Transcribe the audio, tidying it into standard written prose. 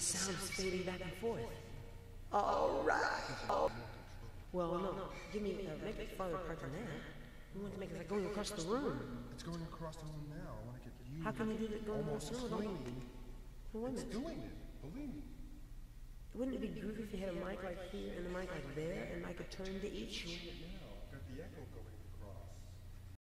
sound is fading back and forth. All right. Well, no. Give me, make it farther apart than that. We want to make it like going across the room. It's going across the room now. I want to get you. How can we do that going across the room? Well, It's doing it. Believe me. Wouldn't it be groovy if you had a mic like here and a mic like there, and I could turn to each? Now, got the echo